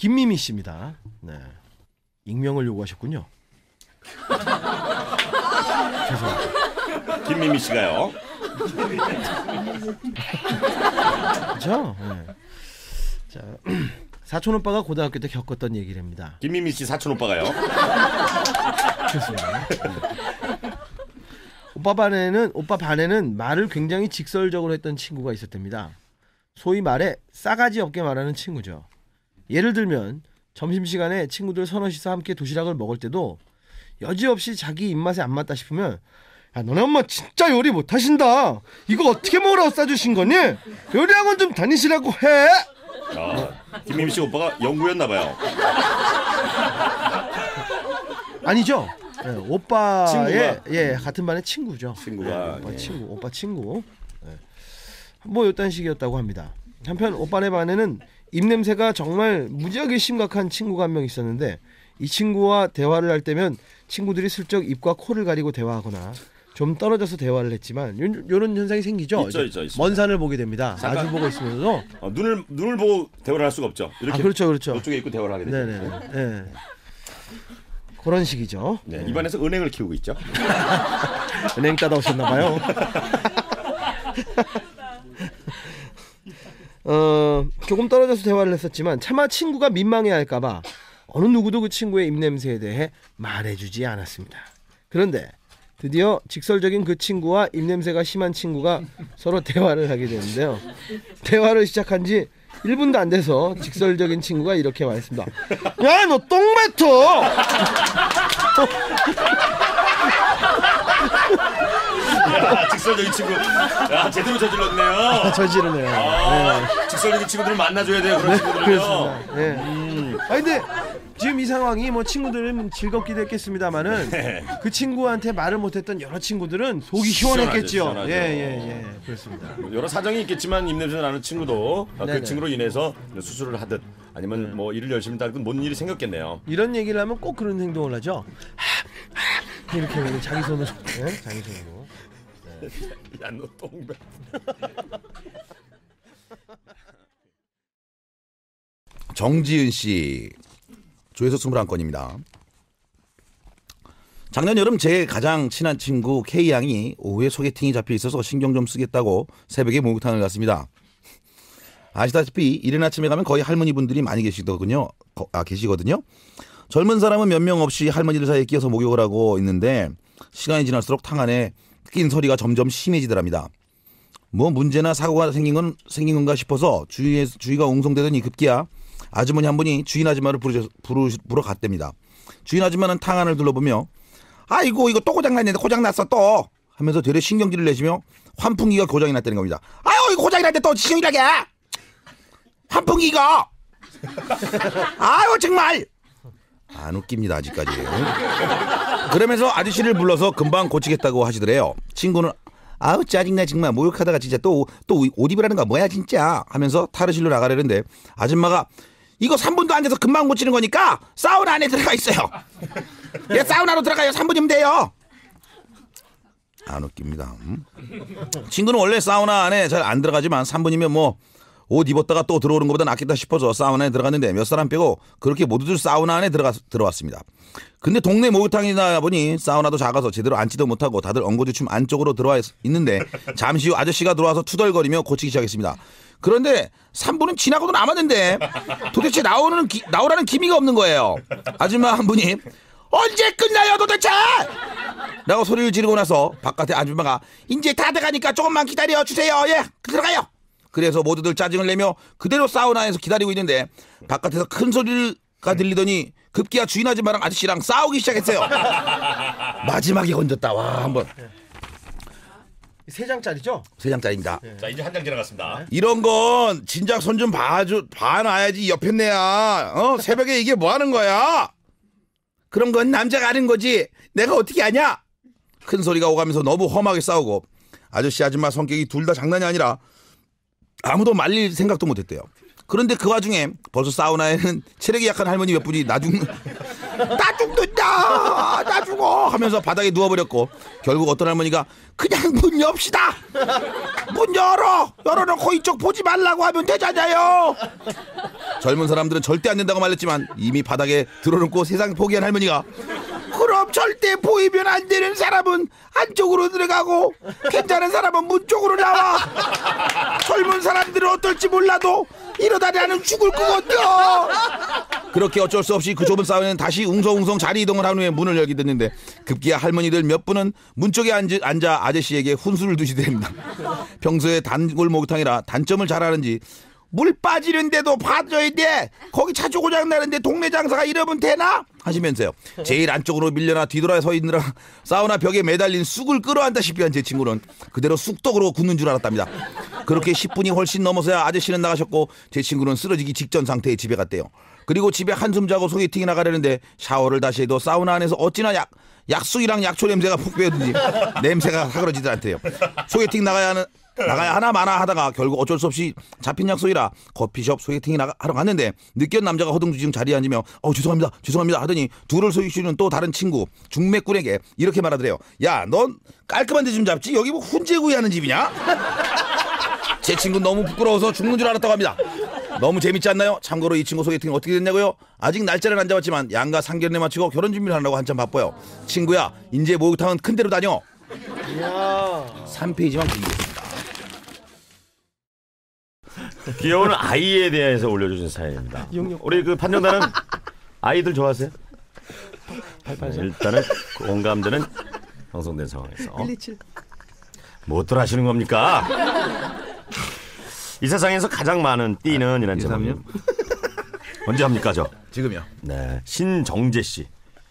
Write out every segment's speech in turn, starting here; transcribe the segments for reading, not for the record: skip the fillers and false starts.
김미미 씨입니다. 네. 익명을 요구하셨군요. 죄송합니다. 김미미 씨가요. 그렇죠? 네. 자, 사촌 오빠가 고등학교 때 겪었던 얘기랍니다. 김미미 씨 사촌 오빠가요. 좋습니다. 네. 오빠 반에는 말을 굉장히 직설적으로 했던 친구가 있었답니다. 소위 말해 싸가지 없게 말하는 친구죠. 예를 들면 점심시간에 친구들 서너시서 함께 도시락을 먹을 때도 여지없이 자기 입맛에 안 맞다 싶으면 야, 너네 엄마 진짜 요리 못하신다. 이거 어떻게 먹으라고 싸주신 거니? 요리학원 좀 다니시라고 해. 김미미 씨 오빠가 연구였나 봐요. 아니죠. 네, 오빠의 같은 반의 친구죠. 친구가 네, 오빠 친구. 네. 뭐 이딴 식이었다고 합니다. 한편 오빠네 반에는 입냄새가 정말 무지하게 심각한 친구가 한 명 있었는데 이 친구와 대화를 할 때면 친구들이 슬쩍 입과 코를 가리고 대화하거나 좀 떨어져서 대화를 했지만 이런 현상이 생기죠. 있죠. 먼 산을 보게 됩니다. 마주 보고 있으면서도 눈을 보고 대화를 할 수가 없죠. 이렇게 그렇죠. 이쪽에 있고 대화를 하게 되죠. 네네. 그런 식이죠. 네, 입안에서 은행을 키우고 있죠. 은행 따다 오셨나봐요. 조금 떨어져서 대화를 했었지만 차마 친구가 민망해할까봐 어느 누구도 그 친구의 입냄새에 대해 말해주지 않았습니다. 그런데 드디어 직설적인 그 친구와 입냄새가 심한 친구가 서로 대화를 하게 되는데요. 대화를 시작한 지 1분도 안 돼서 직설적인 친구가 이렇게 말했습니다. 야, 너 똥 뱉어! 야, 직설적인 친구. 야, 제대로 저질렀네요. 저지르네요. 네. 직설적인 친구들을 만나줘야 돼요. 그런 친구들은요. 그렇습니다. 네. 근데 지금 이 상황이 뭐 친구들은 즐겁기도 했겠습니다만은 그 친구한테 말을 못했던 여러 친구들은 속이 시원했겠죠. 시원하죠. 예, 그렇습니다. 여러 사정이 있겠지만 입냄새 나는 친구도 그 친구로 인해서 수술을 하듯 아니면 뭐 일을 열심히 하든 뭔 일이 생겼겠네요. 이런 얘기를 하면 꼭 그런 행동을 하죠. 이렇게 하면 자기 손으로, 자기 손으로. 야, 너 똥배. 정지은 씨 조회수 21건입니다. 작년 여름 제 가장 친한 친구 K양이 오후에 소개팅이 잡혀 있어서 신경 좀 쓰겠다고 새벽에 목욕탕을 갔습니다. 아시다시피 이른 아침에 가면 거의 할머니분들이 많이 계시거든요. 젊은 사람은 몇 명 없이 할머니들 사이에 끼어서 목욕을 하고 있는데 시간이 지날수록 탕 안에 낀 소리가 점점 심해지더랍니다. 뭐 문제나 사고가 생긴 건가 싶어서 주위가 웅성대더니 급기야 아주머니 한 분이 주인 아줌마를 부러 갔답니다. 주인 아줌마는 탕 안을 둘러보며 아이고 이거 또 고장났는데 고장났어 또 하면서 되레 신경질을 내시며 환풍기가 고장이 났다는 겁니다. 아유 이거 고장이 났는데 또 신경질하게 환풍기가 아유 정말 안 웃깁니다 아직까지. 그러면서 아저씨를 불러서 금방 고치겠다고 하시더래요. 친구는 아우 짜증나 정말 목욕하다가 진짜 또 옷 입으라는 거 뭐야 진짜 하면서 탈의실로 나가려는데 아줌마가 이거 3분도 안 돼서 금방 고치는 거니까 사우나 안에 들어가 있어요. 예, 사우나로 들어가요. 3분이면 돼요. 안 웃깁니다. 친구는 원래 사우나 안에 잘 안 들어가지만 3분이면 뭐 옷 입었다가 또 들어오는 것보다 낫겠다 싶어서 사우나에 들어갔는데 몇 사람 빼고 그렇게 모두들 사우나 안에 들어왔습니다. 근데 동네 목욕탕이다 보니 사우나도 작아서 제대로 앉지도 못하고 다들 엉거주춤 안쪽으로 들어와 있는데 잠시 후 아저씨가 들어와서 투덜거리며 고치기 시작했습니다. 그런데 3분은 지나고도 남았는데 도대체 나오라는 기미가 없는 거예요. 아줌마 한 분이 언제 끝나요 도대체? 라고 소리를 지르고 나서 바깥에 아줌마가 이제 다 돼가니까 조금만 기다려 주세요. 예, 들어가요. 그래서 모두들 짜증을 내며 그대로 사우나에서 기다리고 있는데 바깥에서 큰 소리가 들리더니 급기야 주인 아줌마랑 아저씨랑 싸우기 시작했어요. 마지막에 건졌다. 와 한번 3장짜리죠? 3장짜리입니다. 자 이제 한 장 지나갔습니다. 이런 건 진작 손 좀 봐놔야지 옆에 내야. 새벽에 이게 뭐 하는 거야? 그런 건 남자가 하는 거지 내가 어떻게 아냐? 큰 소리가 오가면서 너무 험하게 싸우고 아저씨 아줌마 성격이 둘 다 장난이 아니라 아무도 말릴 생각도 못했대요. 그런데 그 와중에 벌써 사우나에는 체력이 약한 할머니 몇 분이 나 죽는다 나 죽어 하면서 바닥에 누워버렸고 결국 어떤 할머니가 그냥 문 엽시다 문 열어놓고 이쪽 보지 말라고 하면 되잖아요. 젊은 사람들은 절대 안 된다고 말했지만 이미 바닥에 들어놓고 세상 포기한 할머니가 그럼 절대 보이면 안 되는 사람은 안쪽으로 들어가고 괜찮은 사람은 문 쪽으로 나와. 젊은 사람들은 어떨지 몰라도 이러다 나는 죽을 거거든요. 그렇게 어쩔 수 없이 그 좁은 사원에는 다시 웅성웅성 자리 이동을 한 후에 문을 열게 됐는데 급기야 할머니들 몇 분은 문 쪽에 앉아 아저씨에게 훈수를 두시됩니다. 평소에 단골 목욕탕이라 단점을 잘 아는지 물 빠지는데도 봐줘야 돼. 거기 차주 고장 나는데 동네 장사가 이러면 되나? 하시면서요. 제일 안쪽으로 밀려나 뒤돌아 서 있느라 사우나 벽에 매달린 쑥을 끌어안다시피 한 제 친구는 그대로 쑥떡으로 굳는 줄 알았답니다. 그렇게 10분이 훨씬 넘어서야 아저씨는 나가셨고 제 친구는 쓰러지기 직전 상태에 집에 갔대요. 그리고 집에 한숨 자고 소개팅이 나가려는데 샤워를 다시 해도 사우나 안에서 어찌나 약쑥이랑 약초 냄새가 푹 배었는지 냄새가 사그러지질 않대요. 소개팅 나가야 하나 마나 하다가 결국 어쩔 수 없이 잡힌 약속이라 커피숍 소개팅이 하러 갔는데 느끼한 남자가 허둥지둥 자리에 앉으며 죄송합니다 하더니 둘을 소개시키는 또 다른 친구 중매꾼에게 이렇게 말하더래요. 야, 넌 깔끔한 데 좀 잡지 여기 뭐 훈제구이 하는 집이냐? 제 친구 너무 부끄러워서 죽는 줄 알았다고 합니다. 너무 재밌지 않나요? 참고로 이 친구 소개팅이 어떻게 됐냐고요? 아직 날짜를 안 잡았지만 양가 상견례 마치고 결혼 준비를 하려고 한참 바빠요. 친구야, 이제 목욕탕은 큰 데로 다녀. 이야. 3페이지만 드리겠습니다. 귀여운 아이에 대해서 올려주신 사연입니다. 우리 그 판정단은 아이들 좋아하세요? 일단은 공감되는 형성된 상황에서 127. 뭐들 하시는 겁니까? 이 세상에서 가장 많은 띠는 이란 제목이요. 언제 합니까 저? 지금요. 네, 신정재 씨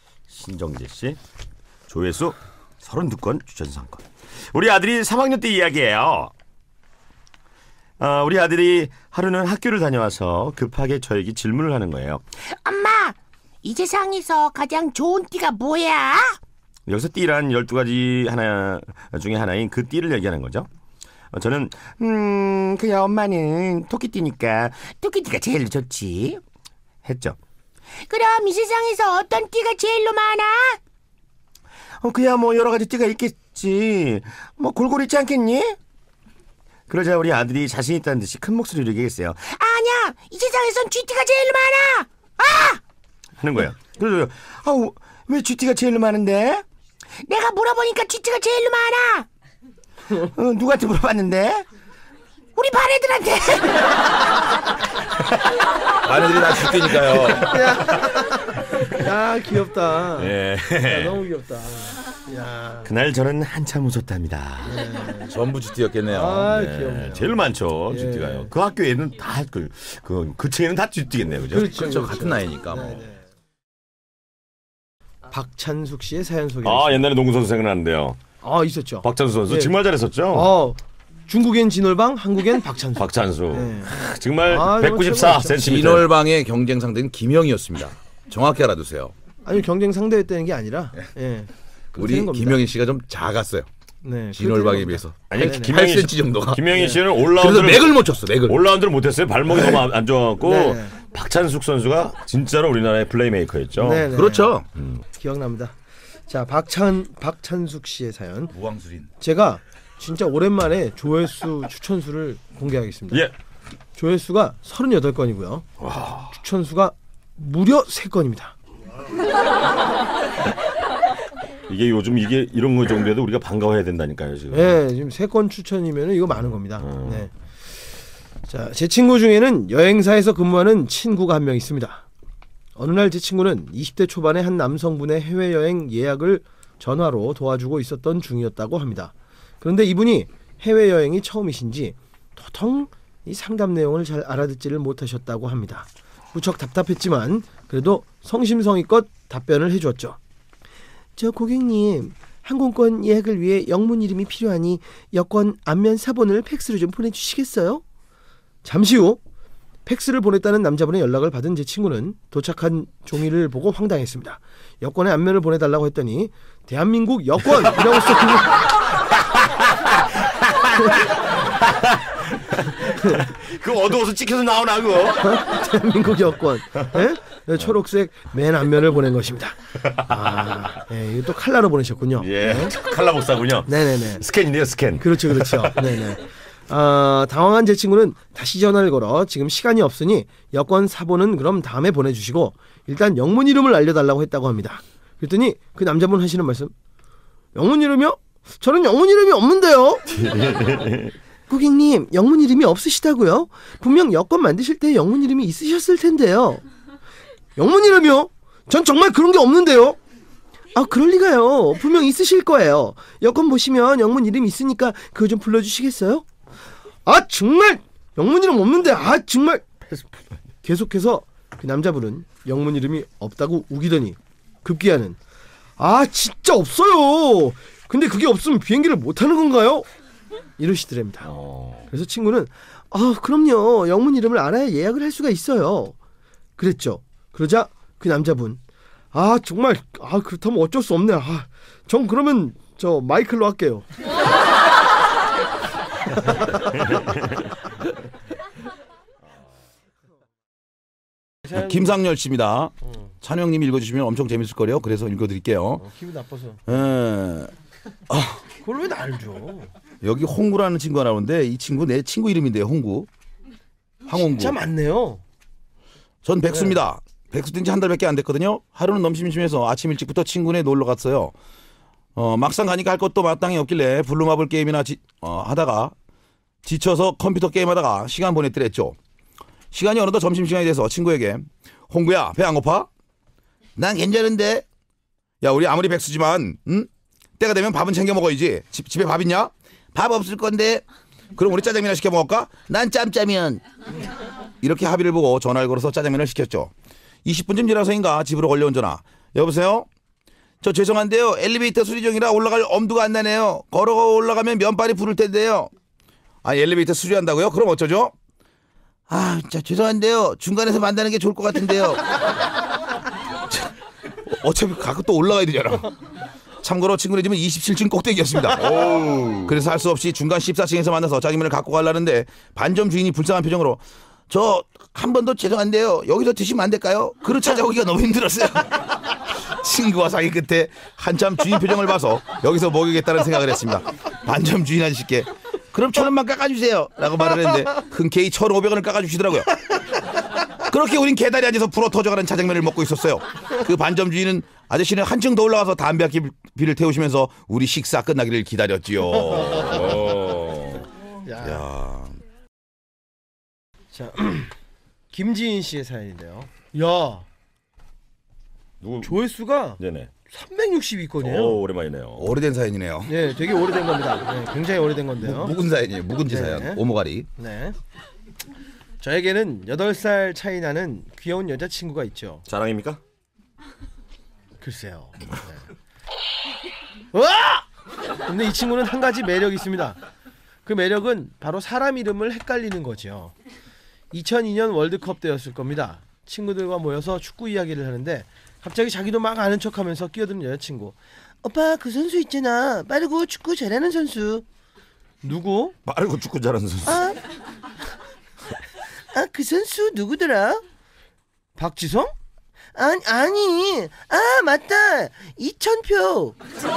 조회수 32건 추천상권. 우리 아들이 3학년 때 이야기예요. 우리 아들이 하루는 학교를 다녀와서 급하게 저에게 질문을 하는 거예요. 엄마, 이 세상에서 가장 좋은 띠가 뭐야? 여기서 띠란 12가지 하나 중에 하나인 그 띠를 얘기하는 거죠. 저는 그야 엄마는 토끼띠니까 토끼띠가 제일 좋지 했죠. 그럼 이 세상에서 어떤 띠가 제일로 많아? 그야 뭐 여러 가지 띠가 있겠지. 뭐 골고루 있지 않겠니? 그러자 우리 아들이 자신 있다는 듯이 큰 목소리로 얘기했어요. 아니야, 이 세상에선 쥐띠가 제일로 많아. 하는 거예요. 그래서 왜 쥐띠가 제일로 많은데? 내가 물어보니까 쥐띠가 제일로 많아. 누구한테 물어봤는데? 우리 반 애들한테. 아내들이 다 쥐띠니까요. 야, 귀엽다. 예. 야, 너무 귀엽다. 야. 그날 저는 한참 웃었답니다. 전부 쥐띠였겠네요. 아, 귀엽네요. 제일 많죠, 예. 쥐띠가요. 그 학교 애는 다 그 층에는 다 쥐띠겠네요, 그죠? 그렇죠. 같은 나이니까 뭐. 박찬숙 씨의 사연 소개. 옛날에 농구 선수 생각나는데요. 있었죠. 박찬수 선수 예. 정말 잘했었죠. 중국엔 진월방, 한국엔 박찬수. 박찬수 네. 정말 이거 194cm. 진월방의 경쟁 상대는 김영이었습니다. 정확히 알아두세요. 아니 경쟁 상대였다는 게 아니라 예. 우리 김영희 씨가 좀 작았어요. 네. 진월방에 비해서. 아니 네네. 김영희 8cm 정도가. 김영희 씨는 그래서 올라운드를 맥을 못 쳤어. 맥을. 올라운드를 못했어요. 발목이 너무 안 좋아갖고 네네. 박찬숙 선수가 진짜로 우리나라의 플레이메이커였죠. 네네. 그렇죠. 기억납니다. 자, 박찬숙 씨의 사연. 무왕수린. 제가 진짜 오랜만에 조회수 추천수를 공개하겠습니다. 예. 조회수가 38건이고요. 추천수가 무려 3건입니다. 이게 요즘 이런 거 정도에도 우리가 반가워해야 된다니까요, 지금. 네, 지금 3건 추천이면 이거 많은 겁니다. 네. 자, 제 친구 중에는 여행사에서 근무하는 친구가 한 명 있습니다. 어느 날 제 친구는 20대 초반의 한 남성분의 해외여행 예약을 전화로 도와주고 있었던 중이었다고 합니다. 그런데 이분이 해외여행이 처음이신지 도통 이 상담 내용을 잘 알아듣지를 못하셨다고 합니다. 무척 답답했지만 그래도 성심성의껏 답변을 해주었죠. 저 고객님, 항공권 예약을 위해 영문 이름이 필요하니 여권 앞면 사본을 팩스로 좀 보내주시겠어요? 잠시 후 팩스를 보냈다는 남자분의 연락을 받은 제 친구는 도착한 종이를 보고 황당했습니다. 여권의 앞면을 보내달라고 했더니 대한민국 여권이라고 써있는 그 어두워서 찍혀서 나오나 그거? 대한민국 여권. 예? 초록색 맨 앞면을 보낸 것입니다. 아, 예, 이거 또 칼라로 보내셨군요. 예, 칼라 복사군요. 네네네. 스캔인데요, 스캔. 그렇죠. 네네. 당황한 제 친구는 다시 전화를 걸어 지금 시간이 없으니 여권 사본은 그럼 다음에 보내주시고 일단 영문 이름을 알려달라고 했다고 합니다. 그랬더니 그 남자분 하시는 말씀, 영문 이름이요? 저는 영문 이름이 없는데요. 고객님, 영문 이름이 없으시다고요? 분명 여권 만드실 때 영문 이름이 있으셨을 텐데요. 영문 이름이요? 전 정말 그런 게 없는데요. 아, 그럴 리가요. 분명 있으실 거예요. 여권 보시면 영문 이름 있으니까 그거 좀 불러주시겠어요? 아, 정말 영문 이름 없는데, 아, 정말. 계속해서 그 남자분은 영문 이름이 없다고 우기더니 급기야는, 아, 진짜 없어요. 근데 그게 없으면 비행기를 못 타는 건가요? 이러시더랍니다. 그래서 친구는, 아, 그럼요. 영문 이름을 알아야 예약을 할 수가 있어요. 그랬죠. 그러자 그 남자분, 아, 정말, 아, 그렇다면 어쩔 수 없네. 아, 전 그러면 저 마이클로 할게요. 김상열 씨입니다. 찬영님이 읽어주시면 엄청 재밌을 거래요. 그래서 읽어드릴게요. 기분 나빠서. 그걸 왜 나를 줘? 여기 홍구라는 친구가 나오는데 이 친구 내 친구 이름인데요. 홍구. 황홍구. 진짜 많네요. 전 백수입니다. 백수 된 지 한 달밖에 안 됐거든요. 하루는 너무 심심해서 아침 일찍부터 친구네 놀러 갔어요. 막상 가니까 할 것도 마땅히 없길래 블루마블 게임이나 하다가 지쳐서 컴퓨터 게임하다가 시간 보냈더랬죠. 시간이 어느덧 점심시간이 돼서 친구에게, 홍구야, 배 안 고파? 난 괜찮은데. 야, 우리 아무리 백수지만 때가 되면 밥은 챙겨 먹어야지. 집에 밥 있냐? 밥 없을 건데. 그럼 우리 짜장면이나 시켜 먹을까? 난 짬짜면. 이렇게 합의를 보고 전화를 걸어서 짜장면을 시켰죠. 20분쯤 지나서인가 집으로 걸려온 전화. 여보세요? 저 죄송한데요. 엘리베이터 수리 중이라 올라갈 엄두가 안 나네요. 걸어가 올라가면 면발이 부를 텐데요. 아, 엘리베이터 수리한다고요? 그럼 어쩌죠? 아, 진짜 죄송한데요. 중간에서 만나는 게 좋을 것 같은데요. 어차피 가끔 또 올라가야 되잖아. 참고로 친구네 집은 27층 꼭대기였습니다. 그래서 할 수 없이 중간 14층에서 만나서 짜장면을 갖고 가려는데 반점 주인이 불쌍한 표정으로, 저 한 번 더 죄송한데요. 여기서 드시면 안 될까요? 그릇 찾아오기가 너무 힘들었어요. 친구와 상의 끝에 한참 주인 표정을 봐서 여기서 먹이겠다는 생각을 했습니다. 반점 주인 아저씨께, 그럼 1,000원만 깎아주세요 라고 말을 했는데 흔쾌히 1,500원을 깎아주시더라고요. 그렇게 우린 계단에 앉아서 불어 터져가는 짜장면을 먹고 있었어요. 그 반점 주인은 아저씨는 한층 더 올라가서 담배 비를 태우시면서 우리 식사 끝나기를 기다렸지요. 야. 자, 김지인 씨의 사연인데요. 야, 누구? 조회수가 네네. 362건이에요. 오, 오랜만이네요. 오래된 사연이네요. 네, 되게 오래된 겁니다. 네, 굉장히 오래된 건데요. 묵은 사연이에요. 묵은지 네. 사연. 오모가리. 네. 저에게는 8살 차이 나는 귀여운 여자친구가 있죠. 자랑입니까? 글쎄요. 네. 으아! 근데 이 친구는 한 가지 매력이 있습니다. 그 매력은 바로 사람 이름을 헷갈리는 거죠. 2002년 월드컵 때였을 겁니다. 친구들과 모여서 축구 이야기를 하는데 갑자기 자기도 막 아는 척하면서 끼어드는 여자친구. 오빠, 그 선수 있잖아. 빠르고 축구 잘하는 선수. 누구? 빠르고 축구 잘하는 선수. 그 선수 누구더라? 박지성? 아니. 맞다. 2,000표.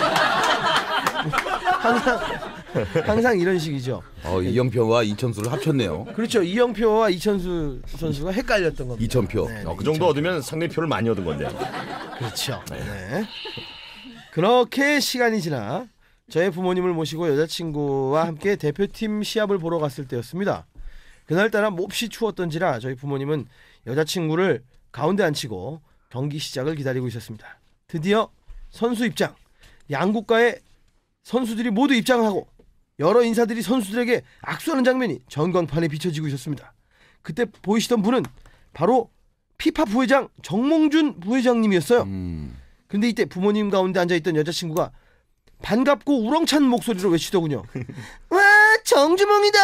항상 이런 식이죠. 이영표와 이천수를 합쳤네요. 그렇죠. 이영표와 이천수 선수가 헷갈렸던 겁니다. 2,000표. 네, 그 정도 얻으면 상대표를 많이 얻은 건데요. 그렇죠. 네. 그렇게 시간이 지나 저의 부모님을 모시고 여자친구와 함께 대표팀 시합을 보러 갔을 때였습니다. 그날따라 몹시 추웠던지라 저희 부모님은 여자친구를 가운데 앉히고 경기 시작을 기다리고 있었습니다. 드디어 선수 입장, 양국가의 선수들이 모두 입장을 하고 여러 인사들이 선수들에게 악수하는 장면이 전광판에 비춰지고 있었습니다. 그때 보이시던 분은 바로 피파 부회장 정몽준 부회장님이었어요. 근데 이때 부모님 가운데 앉아있던 여자친구가 반갑고 우렁찬 목소리로 외치더군요. 와, 정주몽이다.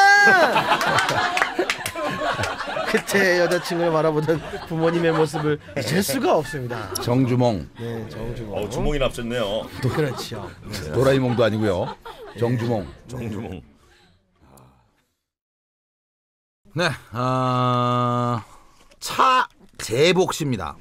그때 여자친구를 바라보던 부모님의 모습을 잊을 수가 없습니다. 정주몽. 네, 정주몽. 주몽이 납셨네요. 그렇죠. 네. 도라이몽도 아니고요. 정주몽. 정주몽. 네, 차 제복 씨입니다.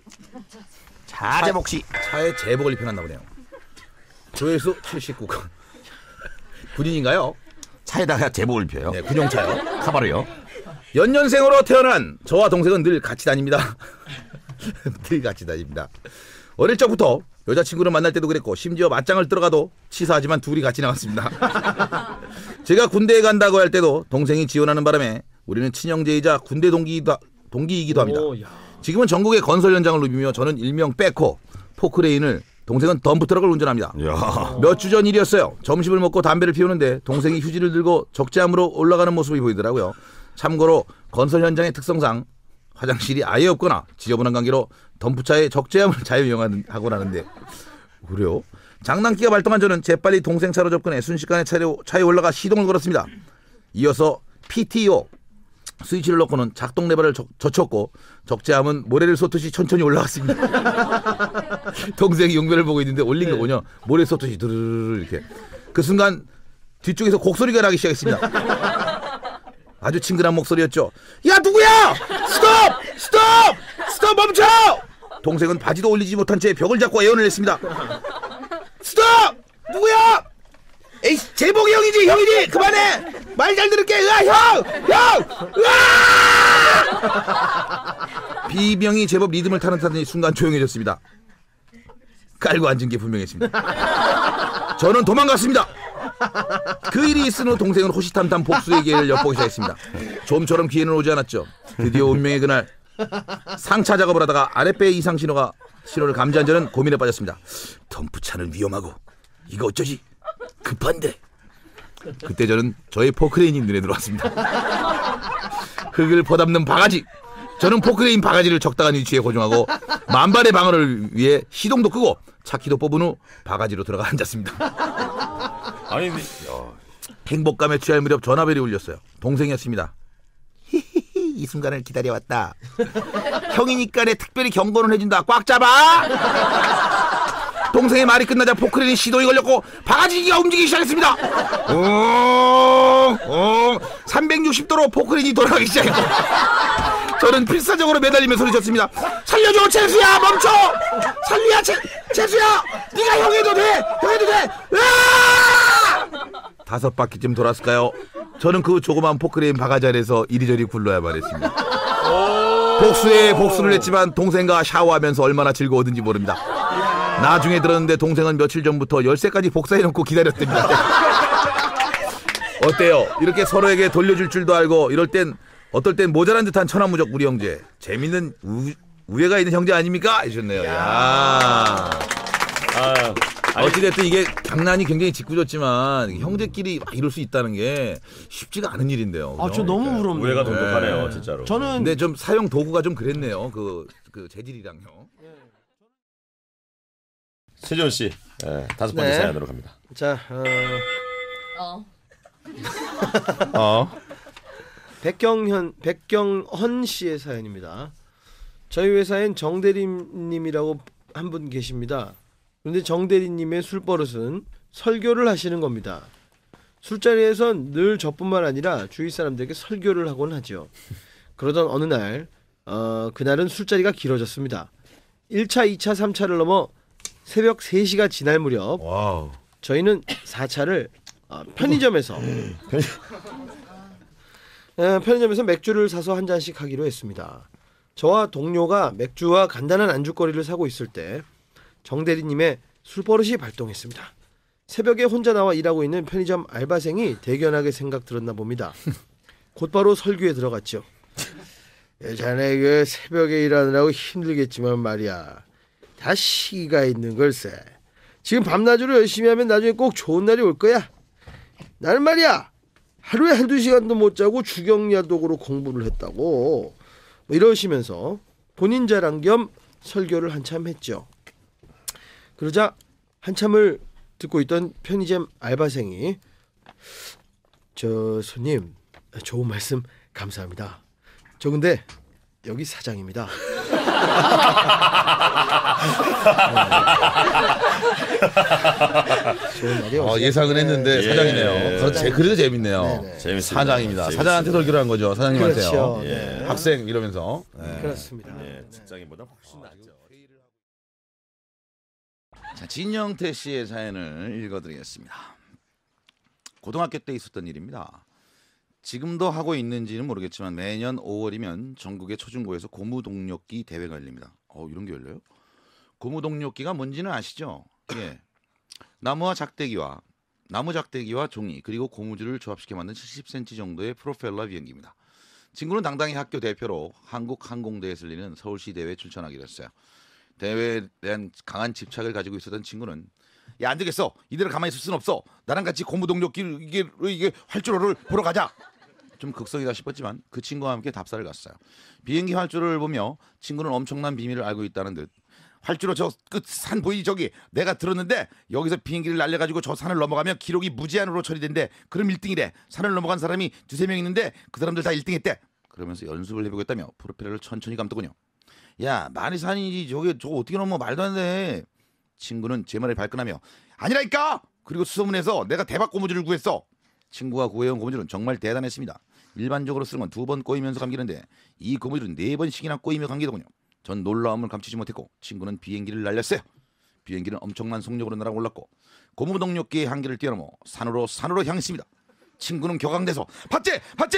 자제복 씨. 차에 제복을 입혀놨나 보네요. 조회수 79. 군인인가요? 차에다가 제복을 입혀요. 네, 군용차요. 카바르요. 연년생으로 태어난 저와 동생은 늘 같이 다닙니다. 늘 같이 다닙니다. 어릴 적부터 여자친구를 만날 때도 그랬고 심지어 맞짱을 들어가도 치사하지만 둘이 같이 나왔습니다. 제가 군대에 간다고 할 때도 동생이 지원하는 바람에 우리는 친형제이자 군대 동기이기도 합니다. 지금은 전국의 건설 현장을 누비며 저는 일명 백호, 포크레인을, 동생은 덤프트럭을 운전합니다. 몇 주 전 일이었어요. 점심을 먹고 담배를 피우는데 동생이 휴지를 들고 적재함으로 올라가는 모습이 보이더라고요. 참고로 건설 현장의 특성상 화장실이 아예 없거나 지저분한 관계로 덤프차에 적재함을 자유이용하곤 하는데 그래요? 장난기가 발동한 저는 재빨리 동생 차로 접근해 순식간에 차에 올라가 시동을 걸었습니다. 이어서 PTO 스위치를 넣고는 작동 레버를 젖혔고 적재함은 모래를 쏟듯이 천천히 올라갔습니다. 동생이 용변을 보고 있는데 올린 거군요. 모래 쏟듯이 드르르 이렇게. 그 순간 뒤쪽에서 곡소리가 나기 시작했습니다. 아주 친근한 목소리였죠. 야 누구야! 스톱 멈춰! 동생은 바지도 올리지 못한 채 벽을 잡고 애원을 했습니다. 스톱! 누구야! 에이 제복이 형이지 그만해! 말 잘 들을게. 형! 비명이 제법 리듬을 타는 듯하더니 순간 조용해졌습니다. 깔고 앉은 게 분명했습니다. 저는 도망갔습니다. 그 일이 있은 후 동생은 호시탐탐 복수의 기회를 엿보기 시작했습니다. 좀처럼 기회는 오지 않았죠. 드디어 운명의 그날 상차 작업을 하다가 아랫배 이상 신호를 감지한 저는 고민에 빠졌습니다. 덤프차는 위험하고 이거 어쩌지? 급한데. 그때 저는 저의 포크레인이 눈에 들어왔습니다. 흙을 퍼담는 바가지. 저는 포크레인 바가지를 적당한 위치에 고정하고 만발의 방어를 위해 시동도 끄고 차키도 뽑은 후 바가지로 들어가 앉았습니다. 아니, 행복감에 취할 무렵 전화벨이 울렸어요. 동생이었습니다. 이 순간을 기다려왔다. 형이니까 내 특별히 경고는 해준다. 꽉 잡아. 동생의 말이 끝나자 포크레인이 시동이 걸렸고 바가지기가 움직이기 시작했습니다. 360도로 포크레인이 돌아가기 시작했고 저는 필사적으로 매달리며 소리쳤습니다. 살려줘 재수야 멈춰. 살리야 재수야 네가 형 해도 돼. 5바퀴쯤 돌았을까요? 저는 그 조그만 포크레인 바가지 안에서 이리저리 굴러야만 했습니다. 복수에 복수를 했지만 동생과 샤워하면서 얼마나 즐거웠는지 모릅니다. 나중에 들었는데 동생은 며칠 전부터 열쇠까지 복사해놓고 기다렸답니다. 어때요? 이렇게 서로에게 돌려줄 줄도 알고 어떨 땐 모자란 듯한 천하무적 우리 형제. 재밌는 우애가 있는 형제 아닙니까? 해주셨네요. 어찌됐든 이게 장난이 굉장히 짓궂었지만 형제끼리 막 이럴 수 있다는 게 쉽지가 않은 일인데요. 아, 저 너무 부럽네요. 우애가 돈독하네요, 진짜로. 저는 근데 좀 사용 도구가 좀 그랬네요. 그 재질이랑요. 최지원 씨, 5번째 사연으로 갑니다. 자, 백경헌 씨의 사연입니다. 저희 회사엔 정대리님이라고 한 분 계십니다. 그런데 정대리님의 술버릇은 설교를 하시는 겁니다. 술자리에선 늘 저뿐만 아니라 주위 사람들에게 설교를 하곤 하죠. 그러던 어느 날 그날은 술자리가 길어졌습니다. 1차, 2차, 3차를 넘어 새벽 3시가 지날 무렵 저희는 4차를 편의점에서 맥주를 사서 한 잔씩 하기로 했습니다. 저와 동료가 맥주와 간단한 안주거리를 사고 있을 때 정대리님의 술버릇이 발동했습니다. 새벽에 혼자 나와 일하고 있는 편의점 알바생이 대견하게 생각 들었나 봅니다. 곧바로 설교에 들어갔죠. 자네 그 새벽에 일하느라고 힘들겠지만 말이야. 다 시기가 있는 걸세. 지금 밤낮으로 열심히 하면 나중에 꼭 좋은 날이 올 거야. 나는 말이야 하루에 1-2시간도 못 자고 주경야독으로 공부를 했다고. 뭐 이러시면서 본인 자랑 겸 설교를 한참 했죠. 그러자 한참을 듣고 있던 편의점 알바생이 저 손님 좋은 말씀 감사합니다. 저 근데 여기 사장입니다. 좋은 날이 오죠. 예상은 했는데 사장이네요. 그래도 재밌네요. 재밌습니다. 사장입니다. 재밌습니다. 사장한테 설교를 한 거죠. 사장님한테요. 그렇죠. 네. 학생 이러면서. 그렇습니다. 직장인보다 훨씬 낫죠. 자, 진영태 씨의 사연을 읽어드리겠습니다. 고등학교 때 있었던 일입니다. 지금도 하고 있는지는 모르겠지만 매년 5월이면 전국의 초중고에서 고무동력기 대회가 열립니다. 이런 게 열려요? 고무동력기가 뭔지는 아시죠? 예. 나무 작대기와 종이 그리고 고무줄을 조합시켜 만든 70cm 정도의 프로펠러 비행기입니다. 친구는 당당히 학교 대표로 한국항공대회에서 열리는 서울시 대회에 출전하기로 했어요. 대회에 대한 강한 집착을 가지고 있었던 친구는 야, 안 되겠어. 이대로 가만히 있을 수는 없어. 나랑 같이 고무동력기 이게 활주로를 보러 가자. 좀 극성이다 싶었지만 그 친구와 함께 답사를 갔어요. 비행기 활주로를 보며 친구는 엄청난 비밀을 알고 있다는 듯 활주로 저 끝 산 보이지 저기 내가 들었는데 여기서 비행기를 날려가지고 저 산을 넘어가면 기록이 무제한으로 처리된대. 그럼 1등이래. 산을 넘어간 사람이 2-3명 있는데 그 사람들 다 1등했대. 그러면서 연습을 해보겠다며 프로펠러를 천천히 감더군요. 야, 많이 산이지 저거 어떻게 넘어. 말도 안 돼. 친구는 제 말을 발끈하며 아니라니까. 그리고 수소문해서 내가 대박 고무줄을 구했어. 친구가 구해온 고무줄은 정말 대단했습니다. 일반적으로 쓰는 건 2번 꼬이면서 감기는데 이 고무줄은 4번씩이나 꼬이며 감기더군요. 전 놀라움을 감추지 못했고 친구는 비행기를 날렸어요. 비행기는 엄청난 속력으로 날아올랐고 고무동력기의 한계를 뛰어넘어 산으로 향했습니다. 친구는 격앙돼서 봤지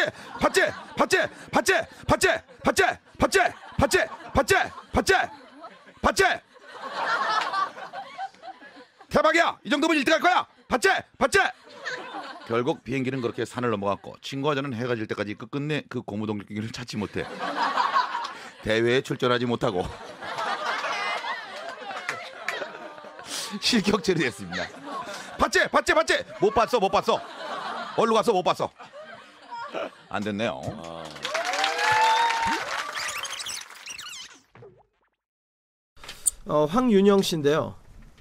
대박이야. 이 정도면 1등 할 거야. 봤지? 결국 비행기는 그렇게 산을 넘어갔고 친구와 저는 해가 질 때까지 끝끝내 그 고무동력기를 찾지 못해 대회에 출전하지 못하고 실격 처리했습니다. 봤지? 못 봤어. 얼른 가서 못 봤어. 안 됐네요. 황윤영 씨인데요.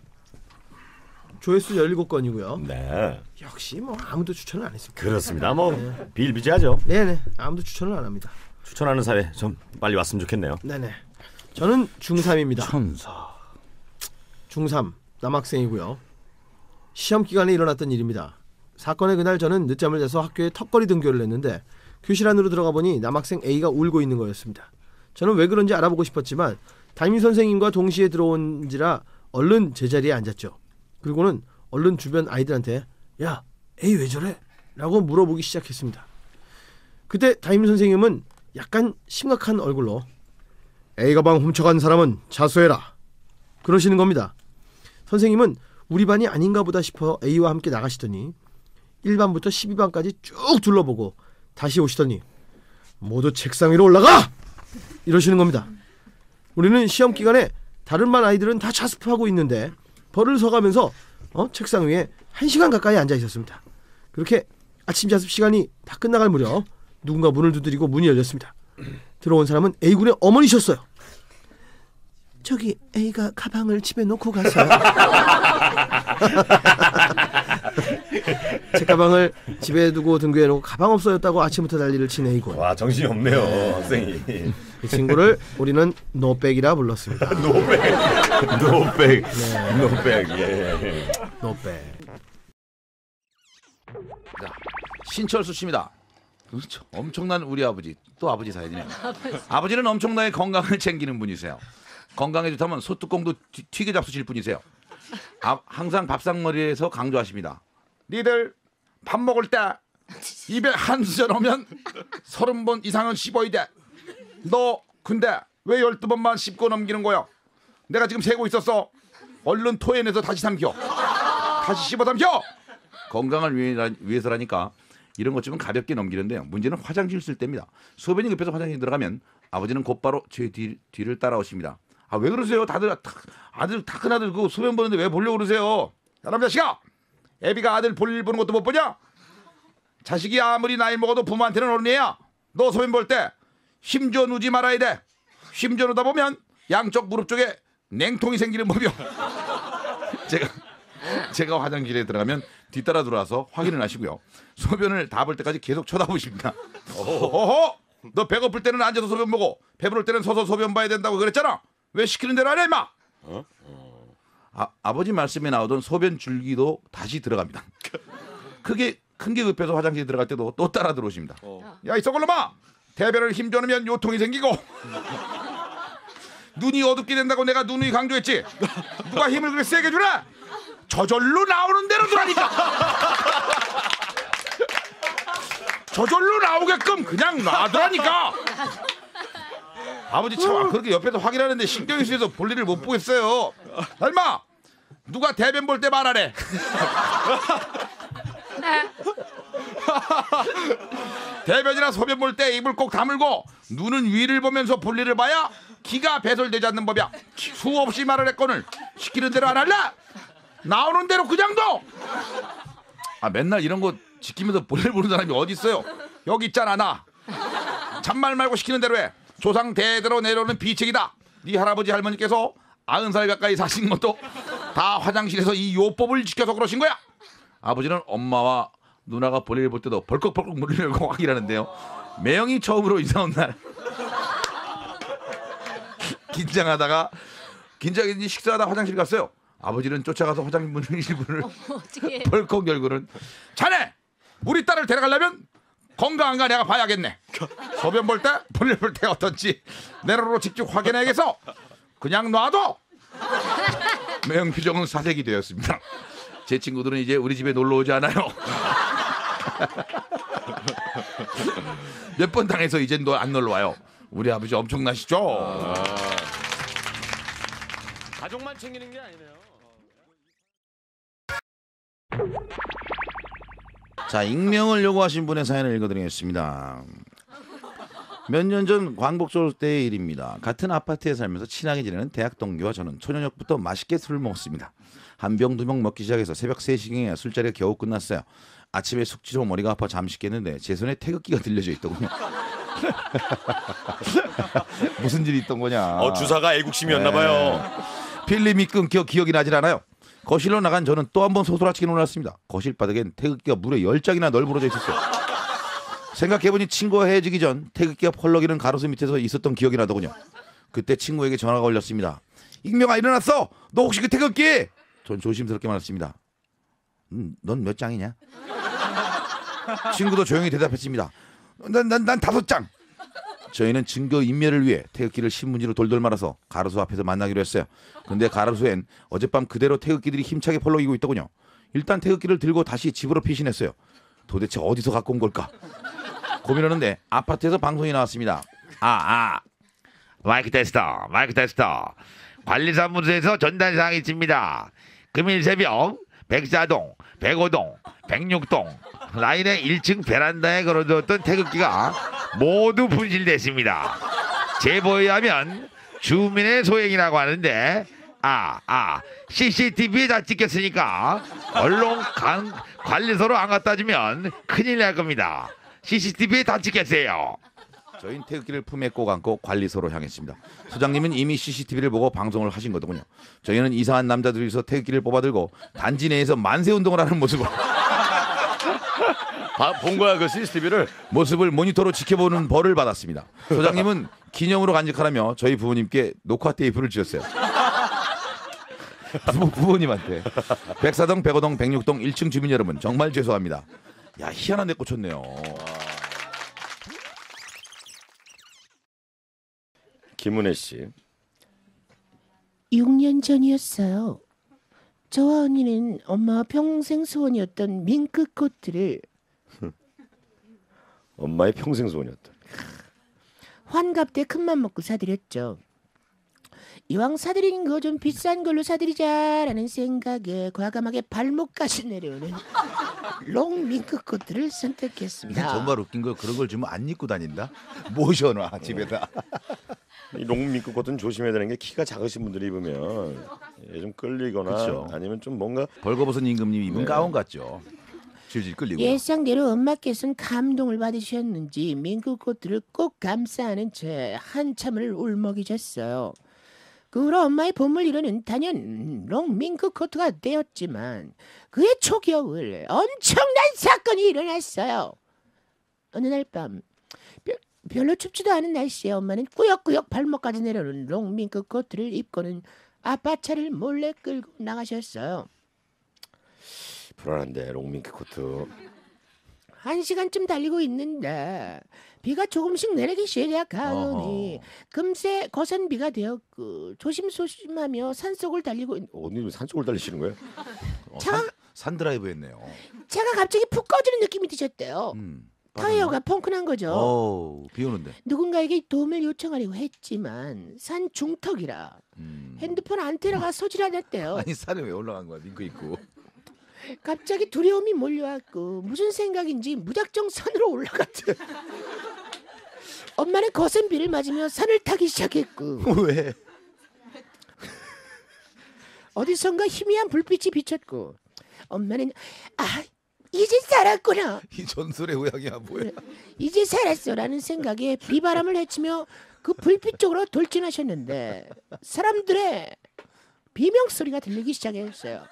조회수 17건이고요. 네, 역시 뭐 아무도 추천을 안 했습니다. 그렇습니다. 뭐 비일비재하죠. 네네, 아무도 추천을 안 합니다. 추천하는 사회 좀 빨리 왔으면 좋겠네요. 네네. 저는 중3입니다. 천사. 중3 남학생이고요. 시험 기간에 일어났던 일입니다. 사건의 그날 저는 늦잠을 자서 학교에 턱걸이 등교를 했는데 교실 안으로 들어가 보니 남학생 A가 울고 있는 거였습니다. 저는 왜 그런지 알아보고 싶었지만 담임 선생님과 동시에 들어온지라 얼른 제자리에 앉았죠. 그리고는 얼른 주변 아이들한테 야, A 왜 저래? 라고 물어보기 시작했습니다. 그때 담임 선생님은 약간 심각한 얼굴로 A 가방 훔쳐간 사람은 자수해라 그러시는 겁니다. 선생님은 우리 반이 아닌가 보다 싶어 A와 함께 나가시더니 1반부터 12반까지 쭉 둘러보고 다시 오시더니 모두 책상 위로 올라가! 이러시는 겁니다. 우리는 시험 기간에 다른 반 아이들은 다 자습하고 있는데 벌을 서가면서 책상 위에 1시간 가까이 앉아 있었습니다. 그렇게 아침 자습 시간이 다 끝나갈 무렵 누군가 문을 두드리고 문이 열렸습니다. 들어온 사람은 A군의 어머니셨어요. 저기 A가 가방을 집에 놓고 가서요. 제 가방을 집에 두고 등교해 놓고 가방 없어졌다고 아침부터 난리를 친 A군. 와, 정신이 없네요, 학생이. 이 친구를 우리는 노백이라 불렀습니다. 노백. 네. 노백. 예. 노백. 자, 신철수 씨입니다. 그렇죠. 엄청난 우리 아버지. 또 아버지 사연이네요. 아버지는 엄청나게 건강을 챙기는 분이세요. 건강에 좋다면 소뚜껑도 튀겨 잡수실 분이세요. 항상 밥상머리에서 강조하십니다. 니들 밥 먹을 때 입에 한 수저 넣으면 30번 이상은 씹어야 돼. 너 근데 왜 12번만 씹고 넘기는 거야? 내가 지금 세고 있었어. 얼른 토해내서 다시 삼켜. 다시 씹어 삼켜. 건강을 위해서라니까 이런 것 좀 가볍게 넘기는데요. 문제는 화장실 쓸 때입니다. 소변이 급해서 화장실 들어가면 아버지는 곧바로 제 뒤를 따라오십니다. 아, 왜 그러세요? 다들 아들 다 큰 아들 그 소변 보는데 왜 보려고 그러세요? 사람 자식아, 애비가 아들 볼 일 보는 것도 못 보냐? 자식이 아무리 나이 먹어도 부모한테는 어른이야. 너 소변 볼 때 힘줘 누지 말아야 돼. 힘줘 누다 보면 양쪽 무릎 쪽에 냉통이 생기는 법이요. 제가 화장실에 들어가면 뒤따라 들어와서 확인을 하시고요. 소변을 다 볼 때까지 계속 쳐다보십니다. 어허! 너 배고플 때는 앉아서 소변 보고 배부를 때는 서서 소변 봐야 된다고 그랬잖아. 왜 시키는 대로 안 해, 임마? 아버지 말씀에 나오던 소변 줄기도 다시 들어갑니다. 크게 큰 게 급해서 화장실에 들어갈 때도 또 따라 들어오십니다. 야, 이 썩을놈아! 대변을 힘 줘놓으면 요통이 생기고 눈이 어둡게 된다고 내가 누누이 강조했지. 누가 힘을 그렇게 세게 주라? 저절로 나오는 대로 두라니까. 저절로 나오게끔 그냥 놔두라니까. 아버지 참 그렇게 옆에서 확인하는데 신경이 쓰여서 볼일을 못 보겠어요. 얼마 누가 대변 볼 때 말하래. 대변이나 소변 볼 때 입을 꼭 다물고 눈은 위를 보면서 볼일을 봐야 기가 배설되지 않는 법이야. 수없이 말을 했거늘 시키는 대로 안 할래? 나오는 대로 그냥 둬. 맨날 이런 거 지키면서 볼일 보는 사람이 어디 있어요? 여기 있잖아 나. 잔말 말고 시키는 대로 해. 조상 대대로 내려오는 비책이다. 네 할아버지 할머니께서 90살 가까이 사신 것도 다 화장실에서 이 요법을 지켜서 그러신 거야. 아버지는 엄마와 누나가 볼일 볼 때도 벌컥벌컥 물을 열고 확인하는데요. 매형이 처음으로 이사 온 날 긴장했는지 식사하다 화장실 갔어요. 아버지는 쫓아가서 화장실 문을 일부를 벌컥 열고는 자네 우리 딸을 데려가려면 건강한가 내가 봐야겠네. 소변 볼 때 볼일 볼 때 어떤지 내로로 직접 확인해야겠어. 그냥 놔둬. 매형 표정은 사색이 되었습니다. 제 친구들은 이제 우리 집에 놀러 오지 않아요. 몇 번 당해서 이젠 너 안 놀러 와요. 우리 아버지 엄청나시죠? 가족만 챙기는 게 아니네요. 자, 익명을 요구하신 분의 사연을 읽어드리겠습니다. 몇 년 전 광복절 때의 일입니다. 같은 아파트에 살면서 친하게 지내는 대학 동기와 저는 초저녁부터 맛있게 술을 먹었습니다. 한 병 두 병 먹기 시작해서 새벽 3시경에 술자리가 겨우 끝났어요. 아침에 숙취로 머리가 아파 잠시 깼는데 제 손에 태극기가 들려져 있더군요. 무슨 일이 있던 거냐. 주사가 애국심이었나 봐요. 필름이 끊겨 기억이 나질 않아요. 거실로 나간 저는 또 한 번 소스라치게 놀랐습니다. 거실 바닥엔 태극기가 무려 10장이나 널브러져 있었어요. 생각해보니 친구와 헤어지기 전 태극기가 펄럭이는 가로수 밑에서 있었던 기억이 나더군요. 그때 친구에게 전화가 걸렸습니다. 익명아 일어났어. 너 혹시 그 태극기? 전 조심스럽게 말했습니다. 넌 몇 장이냐? 친구도 조용히 대답했습니다. 난 5장. 저희는 증거 인멸을 위해 태극기를 신문지로 돌돌 말아서 가로수 앞에서 만나기로 했어요. 근데 가로수엔 어젯밤 그대로 태극기들이 힘차게 펄럭이고 있더군요. 일단 태극기를 들고 다시 집으로 피신했어요. 도대체 어디서 갖고 온 걸까? 고민하는데 아파트에서 방송이 나왔습니다. 마이크 테스터. 관리사무소에서 전달사항이 있습니다. 금일 새벽 백사동, 105동, 106동 라인의 1층 베란다에 걸어두었던 태극기가 모두 분실됐습니다. 제보에 의하면 주민의 소행이라고 하는데 CCTV에 다 찍혔으니까 언론 관리소로 안 갖다 주면 큰일 날 겁니다. CCTV에 다 찍혔어요. 저희는 태극기를 품에 꼭 안고 관리소로 향했습니다. 소장님은 이미 CCTV를 보고 방송을 하신 거더군요. 저희는 이상한 남자들이서 태극기를 뽑아들고 단지 내에서 만세운동을 하는 모습을 본 거야 그 CCTV를. 모습을 모니터로 지켜보는 벌을 받았습니다. 소장님은 기념으로 간직하라며 저희 부모님께 녹화 테이프를 주셨어요. 부모님한테. 백사동, 105동, 106동 1층 주민 여러분 정말 죄송합니다. 야, 희한한 데 꽂혔네요. 김은혜 씨. 6년 전이었어요. 저와 언니는 엄마와 평생 소원이었던 밍크코트를 엄마의 평생 소원이었다. 환갑 때 큰맘 먹고 사드렸죠. 이왕 사드리는 거 좀 비싼 걸로 사드리자라는 생각에 과감하게 발목까지 내려오는 롱 밍크코트를 선택했습니다. 정말 웃긴 거 그런 걸 주면 안 입고 다닌다? 모셔놔 집에다. 이 롱민크 코트는 조심해야 되는 게 키가 작으신 분들이 입으면 좀 끌리거나 그쵸. 아니면 좀 뭔가 벌거벗은 임금님 입은 네. 가운 같죠. 질질 끌리고. 예상대로 엄마께서는 감동을 받으셨는지 밍크코트를 꼭 감싸 안은 채 한참을 울먹이셨어요. 그 후로 엄마의 봄을 이루는 단연 롱 밍크코트가 되었지만 그의 초겨울 엄청난 사건이 일어났어요. 어느 날 밤 별로 춥지도 않은 날씨에 엄마는 꾸역꾸역 발목까지 내려오는 롱 밍크코트를 입고는 아빠 차를 몰래 끌고 나가셨어요. 불안한데 롱밍크 코트. 1시간쯤 달리고 있는데 비가 조금씩 내리기 시작하더니 금세 거센 비가 되었고 조심조심하며 산속을 달리고 오늘 산속을 달리시는 거예요? 차가, 산드라이브 했네요. 차가 갑자기 푹 꺼지는 느낌이 드셨대요. 타이어가 펑크난 거죠. 비 오는데. 누군가에게 도움을 요청하려고 했지만 산 중턱이라 핸드폰 안테나가 서질 않았대요. 아니 산에 왜 올라간 거야? 링크 있고. 갑자기 두려움이 몰려왔고 무슨 생각인지 무작정 산으로 올라갔대요. 엄마는 거센 비를 맞으며 산을 타기 시작했고 왜? 어디선가 희미한 불빛이 비쳤고 엄마는 이제 살았구나. 이 전설의 고향이야 뭐야? 이제 살았어라는 생각에 비바람을 헤치며 그 불빛 쪽으로 돌진하셨는데 사람들의 비명 소리가 들리기 시작했어요.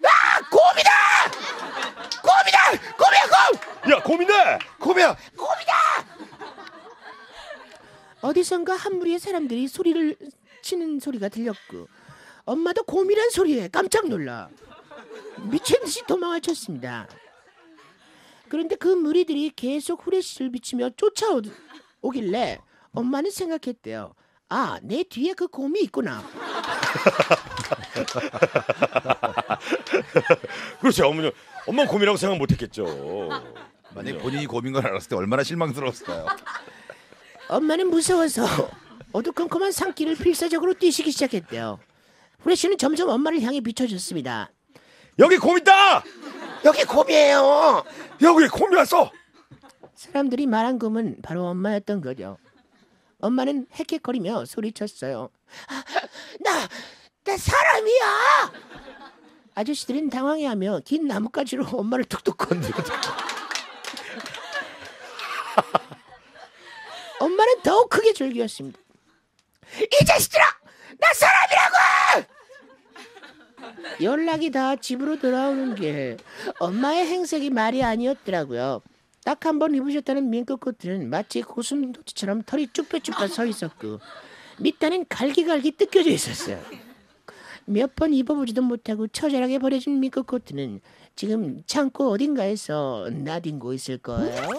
곰이다! 곰이다! 곰이야 곰! 야 곰이네! 곰이야! 어디선가 한 무리의 사람들이 소리를 치는 소리가 들렸고 엄마도 곰이란 소리에 깜짝 놀라 미친 듯이 도망을 쳤습니다. 그런데 그 무리들이 계속 후레쉬를 비치며 쫓아오길래 엄마는 생각했대요. 내 뒤에 그 곰이 있구나. 그렇지 엄마는 곰이라고 생각 못했겠죠. 만약 본인이 곰인 걸 알았을 때 얼마나 실망스러웠을까요? 엄마는 무서워서 어두컴컴한 산길을 필사적으로 뛰시기 시작했대요. 후레쉬는 점점 엄마를 향해 비춰졌습니다. 여기 곰 있다! 여기 곰이에요. 여기 곰이 왔어! 사람들이 말한 곰은 바로 엄마였던 거죠. 엄마는 헥헥거리며 소리쳤어요. 나 사람이야! 아저씨들은 당황해하며 긴 나뭇가지로 엄마를 툭툭 건드렸다. 엄마는 더욱 크게 즐겼습니다. 이 자식들아! 나 사람이라고! 연락이 다 집으로 돌아오는 길 엄마의 행색이 말이 아니었더라고요. 딱 한 번 입으셨다는 민크코트는 마치 고슴도치처럼 털이 쭈뼛쭈뼛 서 있었고 밑단은 갈기갈기 뜯겨져 있었어요. 몇 번 입어보지도 못하고 처절하게 버려진 민크코트는 지금 창고 어딘가에서 나뒹고 있을 거예요.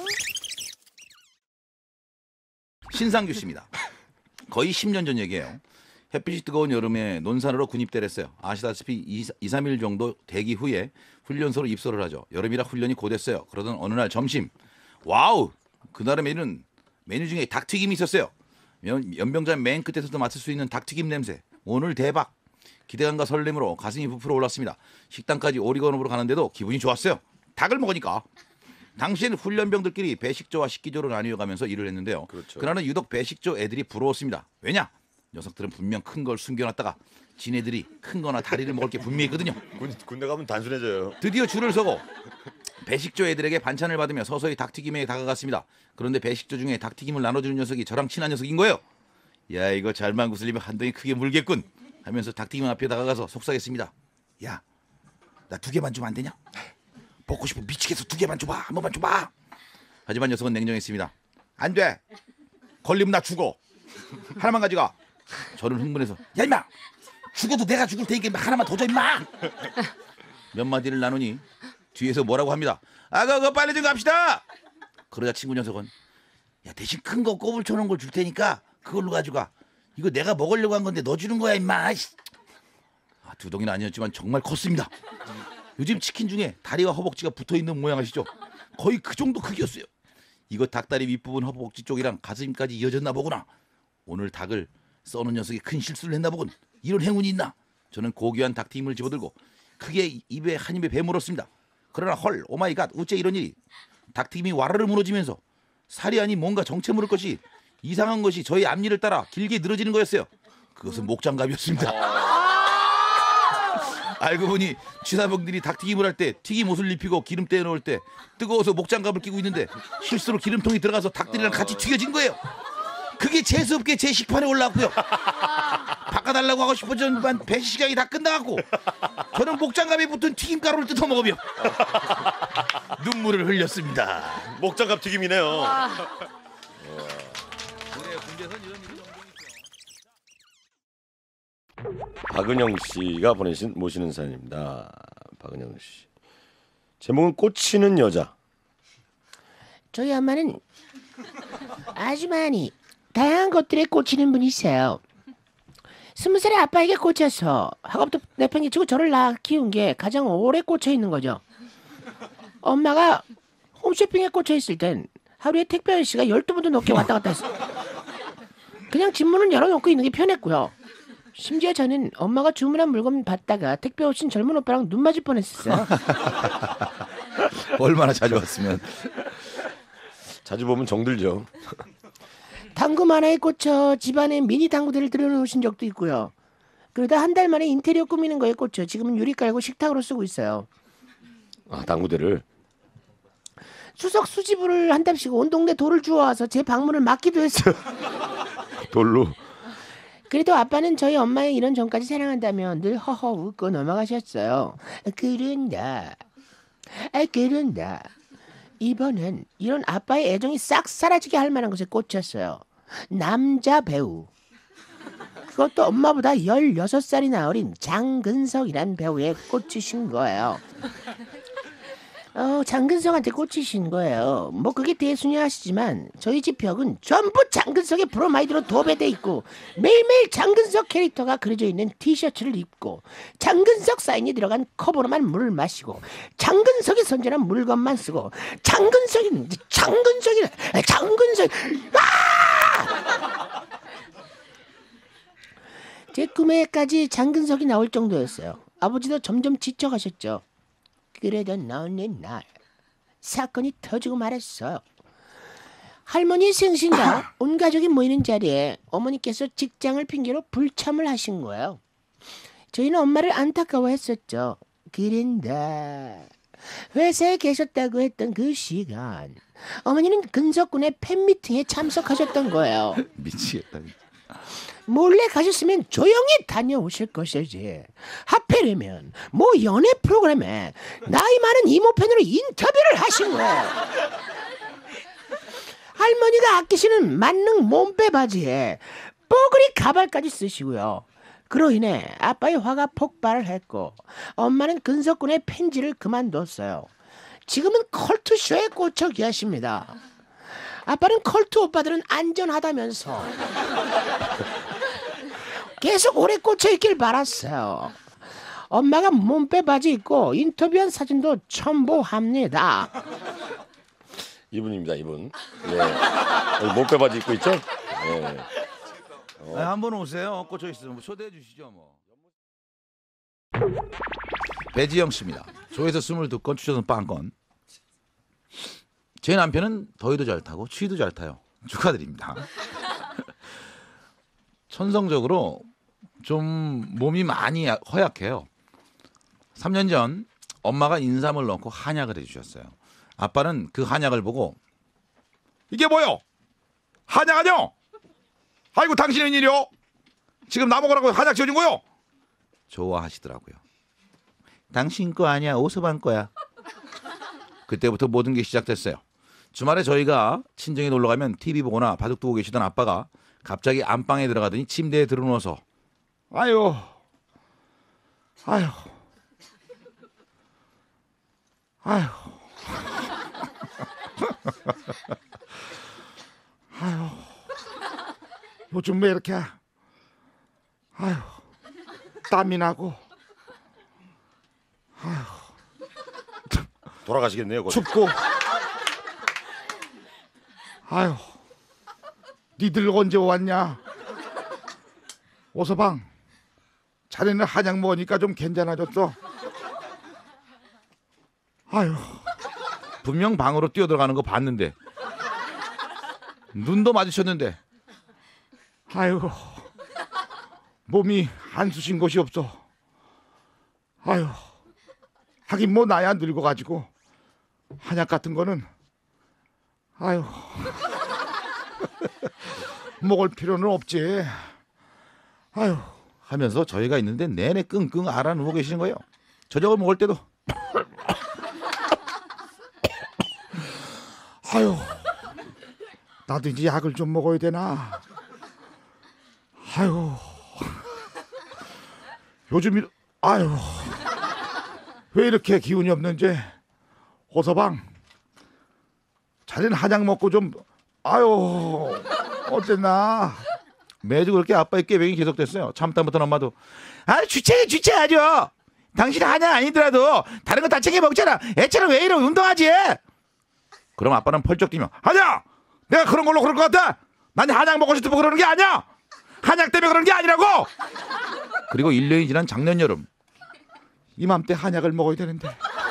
신상규 씨입니다. 거의 10년 전 얘기예요. 햇빛이 뜨거운 여름에 논산으로 군입대를 했어요. 아시다시피 2, 3일 정도 대기 후에 훈련소로 입소를 하죠. 여름이라 훈련이 고됐어요. 그러던 어느 날 점심 와우! 그날의 메뉴 중에 닭튀김이 있었어요. 연병장 맨 끝에서도 맡을 수 있는 닭튀김 냄새. 오늘 대박! 기대감과 설렘으로 가슴이 부풀어 올랐습니다. 식당까지 오리건읍으로 가는데도 기분이 좋았어요. 닭을 먹으니까. 당시에는 훈련병들끼리 배식조와 식기조로 나뉘어 가면서 일을 했는데요. 그렇죠. 그날은 유독 배식조 애들이 부러웠습니다. 왜냐? 녀석들은 분명 큰 걸 숨겨놨다가 지네들이 큰 거나 다리를 먹을 게 분명히 있거든요. 군대 가면 단순해져요. 드디어 줄을 서고 배식조 애들에게 반찬을 받으며 서서히 닭튀김에 다가갔습니다. 그런데 배식조 중에 닭튀김을 나눠주는 녀석이 저랑 친한 녀석인 거예요. 야 이거 잘만 구슬리면 한 덩이 크게 물겠군 하면서 닭튀김 앞에 다가가서 속삭였습니다. 야 나 2개만 주면 안 되냐? 먹고 싶어 미치겠어 2개만 줘봐 한 번만 줘봐. 하지만 녀석은 냉정했습니다. 안 돼. 걸리면 나 죽어. 하나만 가져가. 저는 흥분해서 야 임마 죽어도 내가 죽을 테니까 하나만 더 줘 임마. 몇 마디를 나누니 뒤에서 뭐라고 합니다. 그거 빨리 좀 갑시다. 그러자 친구 녀석은 야 대신 큰 거 꼽을 쳐놓은 걸 줄 테니까 그걸로 가져가. 이거 내가 먹으려고 한 건데 너 주는 거야 임마. 2덩이는 아니었지만 정말 컸습니다. 요즘 치킨 중에 다리와 허벅지가 붙어있는 모양 아시죠? 거의 그 정도 크기였어요. 이거 닭다리 윗부분 허벅지 쪽이랑 가슴까지 이어졌나 보구나. 오늘 닭을 써는 녀석이 큰 실수를 했나 보군. 이런 행운이 있나. 저는 고귀한 닭튀김을 집어들고 크게 입에 한 입에 베물었습니다. 그러나 헐 오마이갓 어째 이런 일이. 닭튀김이 와르르 무너지면서 살이 아닌 뭔가 정체 모를 것이 이상한 것이 저희 앞니를 따라 길게 늘어지는 거였어요. 그것은 목장갑이었습니다. 알고 보니 취사병들이 닭튀김을 할 때 튀김 옷을 입히고 기름 떼어 넣을 때 뜨거워서 목장갑을 끼고 있는데 실수로 기름통이 들어가서 닭들이랑 같이 튀겨진 거예요. 그게 재수없게 제 식판에 올라왔고요. 바꿔달라고 하고 싶었지만 배식 시간이 다 끝나갖고 저는 목장갑에 붙은 튀김가루를 뜯어 먹으며 눈물을 흘렸습니다. 목장갑 튀김이네요. 박은영 씨가 보내신 모시는 사연입니다. 박은영 씨. 제목은 꽂히는 여자. 저희 엄마는 아주 많이 다양한 것들에 꽂히는 분이 있어요. 20살의 아빠에게 꽂혀서 학업도 내팽개치고 저를 낳아 키운 게 가장 오래 꽂혀 있는 거죠. 엄마가 홈쇼핑에 꽂혀 있을 땐 하루에 택배 아저씨가 12번도 넘게 왔다 갔다 했어요. 그냥 집문을 열어놓고 있는 게 편했고요. 심지어 저는 엄마가 주문한 물건 받다가 택배 오신 젊은 오빠랑 눈 맞을 뻔했었어요. 얼마나 자주 왔으면. 자주 보면 정들죠. 당구 하나에 꽂혀 집안에 미니 당구대를 들여놓으신 적도 있고요. 그러다 한 달 만에 인테리어 꾸미는 거에 꽂혀 지금은 유리 깔고 식탁으로 쓰고 있어요. 아, 당구대를. 수석 수지부를 한답시고 온 동네 돌을 주워와서 제 방문을 막기도 했어요. 돌로. 그래도 아빠는 저희 엄마의 이런 전까지 사랑한다며 늘 허허 웃고 넘어가셨어요. 그런다. 그런다. 이번엔 이런 아빠의 애정이 싹 사라지게 할 만한 것에 꽂혔어요. 남자 배우. 그것도 엄마보다 16살이나 어린 장근석이란 배우에 꽂히신 거예요. 장근석한테 꽂히신 거예요. 뭐 그게 대수녀하시지만 저희 집 벽은 전부 장근석의 브로마이드로 도배돼 있고 매일매일 장근석 캐릭터가 그려져 있는 티셔츠를 입고 장근석 사인이 들어간 컵으로만 물을 마시고 장근석이 선전한 물건만 쓰고 장근석 제 꿈에까지 장근석이 나올 정도였어요. 아버지도 점점 지쳐가셨죠. 그러던 어느 날 사건이 터지고 말았어요. 할머니 생신날 온 가족이 모이는 자리에 어머니께서 직장을 핑계로 불참을 하신 거예요. 저희는 엄마를 안타까워했었죠. 그런데 회사에 계셨다고 했던 그 시간 어머니는 근석군의 팬미팅에 참석하셨던 거예요. 미치겠다. 몰래 가셨으면 조용히 다녀오실 것이지. 하필이면 뭐 연애 프로그램에 나이 많은 이모 팬으로 인터뷰를 하신 거예요. 할머니가 아끼시는 만능 몸빼 바지에 뽀글이 가발까지 쓰시고요. 그로 인해 아빠의 화가 폭발을 했고 엄마는 근석군의 팬지를 그만뒀어요. 지금은 컬투쇼에 꽂혀 계십니다. 아빠는 컬트 오빠들은 안전하다면서 계속 오래 꽂혀있길 바랐어요. 엄마가 몸빼 바지 입고 인터뷰한 사진도 첨부합니다. 이분입니다, 이분. 예. 목배 바지 입고 있죠? 예. 한번 오세요. 꽂혀 있으면 뭐 초대해 주시죠 뭐. 배지영 씨입니다. 조회수 22건, 추천은 빵건. 제 남편은 더위도 잘 타고 추위도 잘 타요. 축하드립니다. 천성적으로 좀 몸이 많이 허약해요. 3년 전 엄마가 인삼을 넣고 한약을 해주셨어요. 아빠는 그 한약을 보고 이게 뭐요? 한약 아니요? 아이고 당신은 웬일이요? 지금 나 먹으라고 한약 지어준 거요? 좋아하시더라고요. 당신 거 아니야, 오서방 거야. 그때부터 모든 게 시작됐어요. 주말에 저희가 친정에 놀러 가면 TV 보거나 바둑 두고 계시던 아빠가 갑자기 안방에 들어가더니 침대에 들어누워서 아유 아유 아유 아유 요즘 왜 이렇게 아유 땀이 나고 돌아가시겠네요. 거기. 춥고 아유 니들 언제 왔냐? 오서방 자네는 한약 먹으니까 좀 괜찮아졌어. 아유 분명 방으로 뛰어들어가는 거 봤는데 눈도 마주쳤는데 아유 몸이 안 쑤신 곳이 없어. 아유 하긴 뭐 나야 늙어가지고 한약 같은 거는 아유 먹을 필요는 없지. 아유 하면서 저희가 있는데 내내 끙끙 앓아 누워 계시는 거예요. 저녁을 먹을 때도 아유 나도 이제 약을 좀 먹어야 되나. 아유 요즘 아유 왜 이렇게 기운이 없는지. 호서방, 자네는 한약 먹고 좀 아유 어땠나. 매주 그렇게 아빠의 꾀병이 계속됐어요. 참다 못한 엄마도 주책하죠. 당신 한약 아니더라도 다른 거 다 챙겨 먹잖아. 애처럼 왜 이래 운동하지. 그럼 아빠는 펄쩍 뛰며 아니야, 내가 그런 걸로 그럴 것 같아. 난 한약 먹고 싶고 그러는 게 아니야. 한약 때문에 그러는 게 아니라고. 그리고 1년이 지난 작년 여름, 이맘때 한약을 먹어야 되는데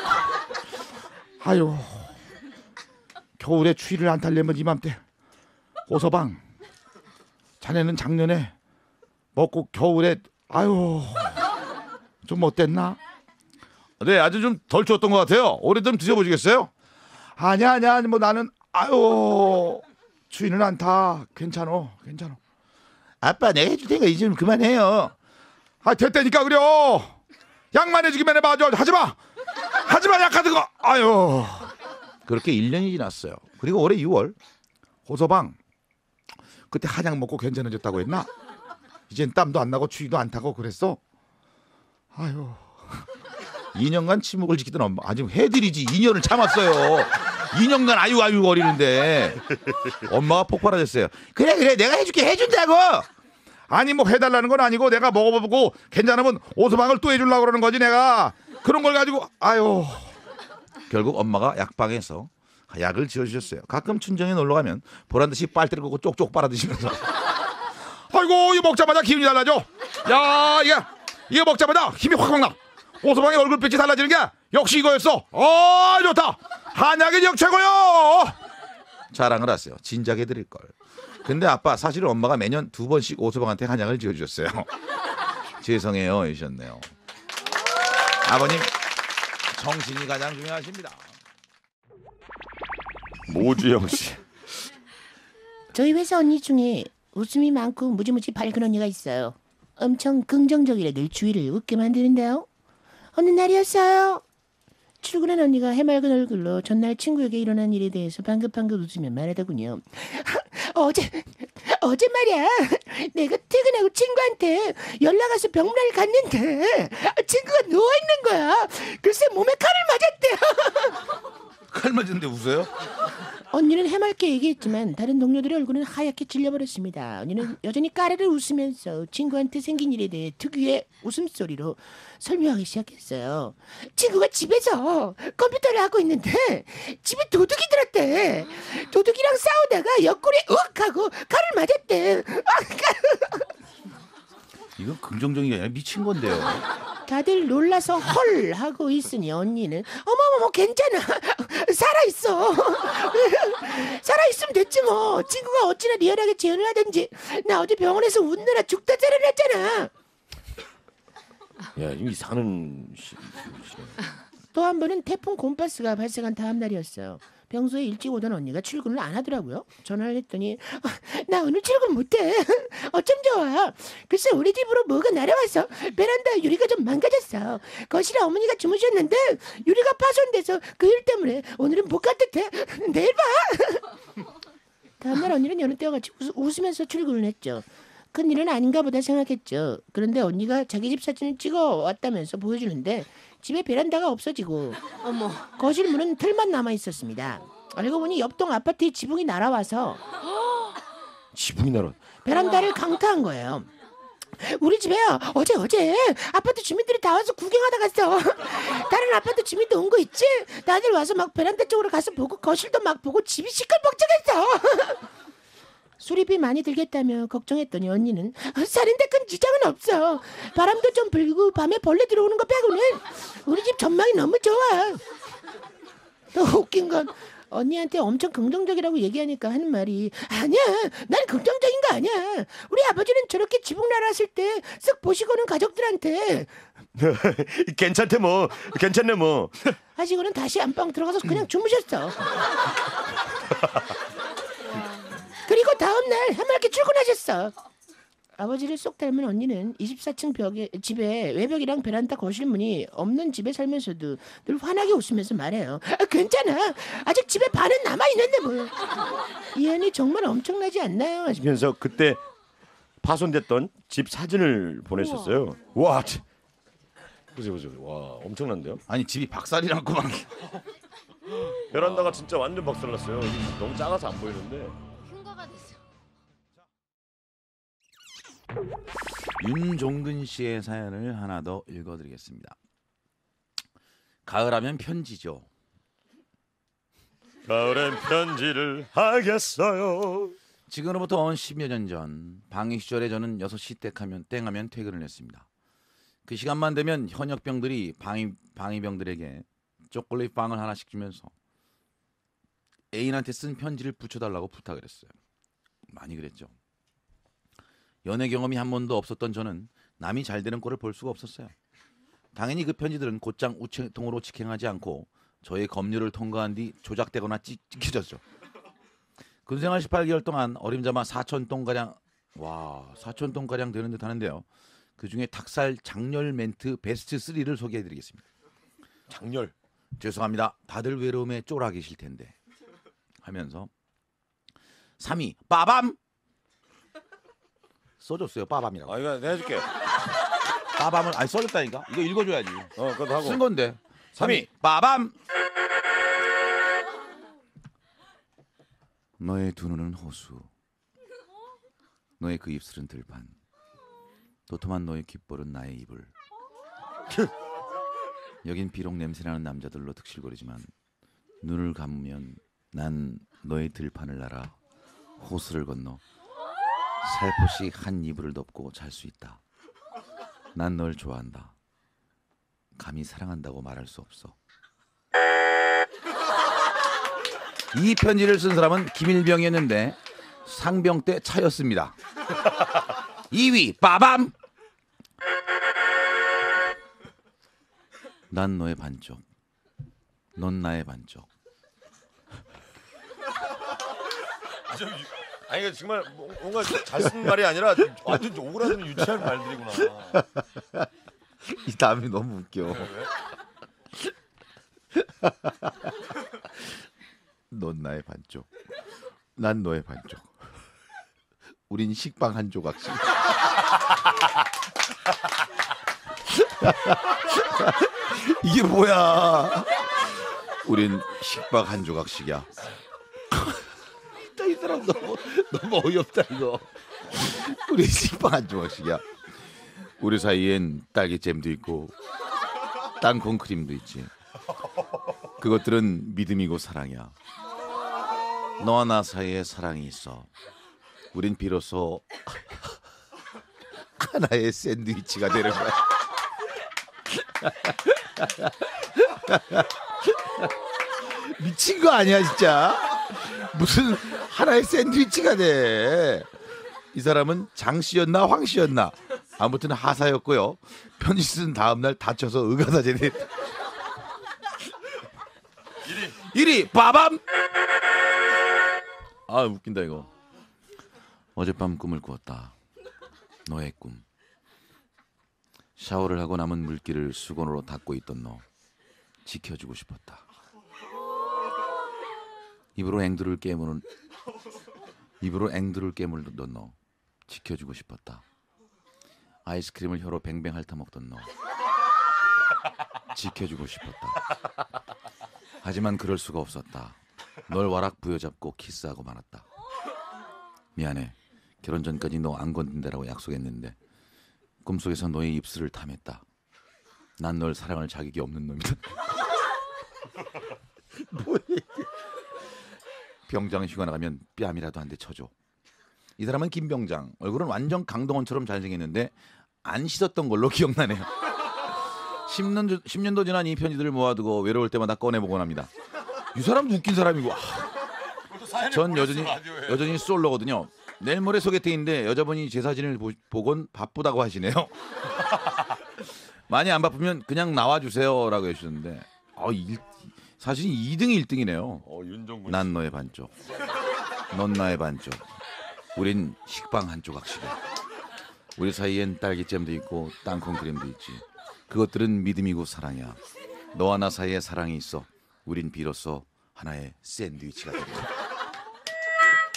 아유 겨울에 추위를 안 타려면 이맘때. 호서방, 자네는 작년에 먹고 겨울에 아유 좀 어땠나? 네, 아주 좀 덜 추웠던 것 같아요. 올해 좀 드셔보시겠어요? 아니야 뭐 나는 아유 추위는 안 타. 괜찮어. 아빠, 내가 해줄 테니까 이제 좀 그만해요. 아, 됐다니까. 그래요. 약만 해주기만 해봐. 하지마 약 같은 거. 아유. 그렇게 1년이 지났어요. 그리고 올해 6월, 호서방, 그때 한약 먹고 괜찮아졌다고 했나? 이젠 땀도 안 나고 추위도 안 타고 그랬어. 아유. 2년간 침묵을 지키던 엄마, 아직 해드리지 2년을 참았어요. 2년간 아유 거리는데 엄마가 폭발하셨어요. 그래 내가 해준다고. 아니 뭐 해달라는 건 아니고 내가 먹어보고 괜찮으면 호서방을 또 해주려고 그러는 거지. 내가 그런 걸 가지고 아유. 결국 엄마가 약방에서 약을 지어주셨어요. 가끔 춘정에 놀러가면 보란듯이 빨대를 꽂고 쪽쪽 빨아드시면서 아이고 이거 먹자마자 기운이 달라져. 야 이거 먹자마자 힘이 확 나. 호서방의 얼굴빛이 달라지는 게 역시 이거였어. 좋다. 한약의 역최고요. 자랑을 하세요. 진작에 드릴걸. 근데 아빠, 사실은 엄마가 매년 2번씩 호서방한테 한약을 지어주셨어요. 죄송해요 이러셨네요. 아버님, 정신이 가장 중요하십니다. 모주영 씨. 저희 회사 언니 중에 웃음이 많고 무지무지 밝은 언니가 있어요. 엄청 긍정적이라 늘 주위를 웃게 만드는데요. 어느 날이었어요. 출근한 언니가 해맑은 얼굴로 전날 친구에게 일어난 일에 대해서 방긋방긋 웃으며 말하더군요. 어제 말이야, 내가 퇴근하고 친구한테 연락 와서 병문안을 갔는데 친구가 누워있는 거야. 글쎄 몸에 칼을 맞았대요. 칼 맞은데 웃어요? 언니는 해맑게 얘기했지만 다른 동료들의 얼굴은 하얗게 질려버렸습니다. 언니는 여전히 까르르 웃으면서 친구한테 생긴 일에 대해 특유의 웃음소리로 설명하기 시작했어요. 친구가 집에서 컴퓨터를 하고 있는데 집에 도둑이 들었대. 도둑이랑 싸우다가 옆구리에 윽 하고 칼을 맞았대. 이건 긍정적인 게 아니라 미친 건데요. 다들 놀라서 헐 하고 있으니 언니는 어머머머 괜찮아. 살아있어. 살아있으면 됐지 뭐. 친구가 어찌나 리얼하게 재현을 하든지. 나 어제 병원에서 웃느라 죽다 살아났잖아. 야, 이미 사는 또 한 번은 태풍 곰파스가 발생한 다음 날이었어요. 평소에 일찍 오던 언니가 출근을 안 하더라고요. 전화를 했더니 나 오늘 출근 못해. 어쩜 좋아. 글쎄 우리 집으로 뭐가 날아와서 베란다 유리가 좀 망가졌어. 거실에 어머니가 주무셨는데 유리가 파손돼서 그 일 때문에 오늘은 못 갈 듯해. 내일 봐. 다음날 언니는 여느 때와 같이 웃으면서 출근을 했죠. 큰일은 아닌가 보다 생각했죠. 그런데 언니가 자기 집 사진을 찍어 왔다면서 보여주는데 집에 베란다가 없어지고 거실 문은 틀만 남아 있었습니다. 알고 보니 옆동 아파트의 지붕이 날아와서 지붕이 날아. 베란다를 강타한 거예요. 우리 집에요. 어제 아파트 주민들이 다 와서 구경하다 갔어. 다른 아파트 주민도 온 거 있지? 다들 와서 막 베란다 쪽으로 가서 보고 거실도 막 보고 집이 시끌벅적했어. 수리비 많이 들겠다며 걱정했더니 언니는 살인데 큰 지장은 없어. 바람도 좀 불고 밤에 벌레 들어오는 거 빼고는 우리 집 전망이 너무 좋아. 또 웃긴 건 언니한테 엄청 긍정적이라고 얘기하니까 하는 말이 아니야, 난 긍정적인 거 아니야. 우리 아버지는 저렇게 지붕 날았을 때 쓱 보시고는 가족들한테 괜찮네 뭐. 하시고는 다시 안방 들어가서 그냥 주무셨어. 그리고 다음날 해맑게 출근하셨어. 아버지를 쏙 닮은 언니는 24층 집에 외벽이랑 베란다 거실 문이 없는 집에 살면서도 늘 환하게 웃으면서 말해요. 괜찮아. 아직 집에 반은 남아있는데 뭐. 이 언니 정말 엄청나지 않나요? 하시면서 그때 파손됐던 집 사진을 보냈었어요. 와, 보세요. 와, 엄청난데요? 아니 집이 박살이랑구만. 베란다가 진짜 완전 박살났어요. 너무 작아서 안 보이는데. 큰 거가 됐어. 윤종근 씨의 사연을 하나 더 읽어드리겠습니다. 가을하면 편지죠. 가을엔 편지를 하겠어요. 지금으로부터 10여 년 전 방위 시절에 저는 6시 땡하면 퇴근을 했습니다. 그 시간만 되면 현역병들이 방위병들에게 초콜릿 빵을 하나씩 주면서 애인한테 쓴 편지를 붙여달라고 부탁을 했어요. 많이 그랬죠. 연애 경험이 한 번도 없었던 저는 남이 잘 되는 꼴을 볼 수가 없었어요. 당연히 그 편지들은 곧장 우체통으로 직행하지 않고 저의 검열을 통과한 뒤 조작되거나 찍혀졌죠. 군생활 18개월 동안 어림잡아 4,000통가량 되는 듯 하는데요. 그중에 닭살 장렬 멘트 베스트 3를 소개해드리겠습니다. 장렬. 죄송합니다. 다들 외로움에 쫄아 계실 텐데 하면서 3위 빠밤 써줬어요. 빠밤이라고. 이거 내가 해줄게. 빠밤을 써줬다니까. 이거 읽어줘야지. 그것도 하고. 쓴 건데. 3위 빠밤. 너의 두 눈은 호수, 너의 그 입술은 들판, 도톰한 너의 귓볼은 나의 이불. 여긴 비록 냄새나는 남자들로 득실거리지만 눈을 감으면 난 너의 들판을 날아 호수를 건너 살포시 한 이불을 덮고 잘 수 있다. 난 널 좋아한다. 감히 사랑한다고 말할 수 없어. 이 편지를 쓴 사람은 김일병이었는데 상병 때 차였습니다. 2위 빠밤. 난 너의 반쪽, 넌 나의 반쪽. 아니 이거 정말 뭔가 잘 쓴 말이 아니라 완전 오그라드는 유치한 말들이구나. 이 다음이 너무 웃겨. 넌 나의 반쪽, 난 너의 반쪽. 우린 식빵 한 조각씩. 이게 뭐야? 우린 식빵 한 조각씩이야. 이 사람 너무 어이없다 이거. 우리 식빵 한 조각씩이야. 우리 사이엔 딸기잼도 있고 땅콩 크림도 있지. 그것들은 믿음이고 사랑이야. 너와 나 사이에 사랑이 있어. 우린 비로소 하나의 샌드위치가 되는 거야. 미친 거 아니야 진짜? 무슨 하나의 샌드위치가 돼? 이 사람은 장 씨였나 황 씨였나? 아무튼 하사였고요. 편지 쓴 다음 날 다쳐서 의가다제대. 1위 빠밤. 아 웃긴다 이거. 어젯밤 꿈을 꾸었다. 너의 꿈. 샤워를 하고 남은 물기를 수건으로 닦고 있던 너. 지켜주고 싶었다. 입으로 앵두를 깨무는 너. 지켜주고 싶었다. 아이스크림을 혀로 뱅뱅 핥아먹던 너. 지켜주고 싶었다. 하지만 그럴 수가 없었다. 널 와락 부여잡고 키스하고 말았다. 미안해. 결혼 전까지 너 안 건든다라고 약속했는데 꿈속에서 너의 입술을 탐했다. 난 널 사랑할 자격이 없는 놈이다. 뭐야 이게. 병장 휴가 나가면 뺨이라도 한 대 쳐줘. 이 사람은 김병장. 얼굴은 완전 강동원처럼 잘생겼는데 안 씻었던 걸로 기억나네요. 10년도 지난 이 편지들을 모아두고 외로울 때마다 꺼내보곤 합니다. 이 사람도 웃긴 사람이고. 전 여전히 솔로거든요. 내일 모레 소개팅인데 여자분이 제 사진을 보곤 바쁘다고 하시네요. 많이 안 바쁘면 그냥 나와주세요 라고 해주셨는데 사진이 2등이 1등이네요. 윤종근. 난 너의 반쪽, 넌 나의 반쪽. 우린 식빵 한 조각씩이야. 우리 사이엔 딸기잼도 있고 땅콩 크림도 있지. 그것들은 믿음이고 사랑이야. 너와 나 사이에 사랑이 있어. 우린 비로소 하나의 샌드위치가 된다.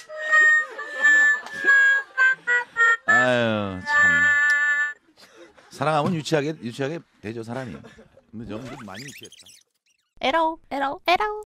아유 참 사랑하면 유치하게 되죠 사람이. 근데 저는 좀 많이 유치했다. 에라오.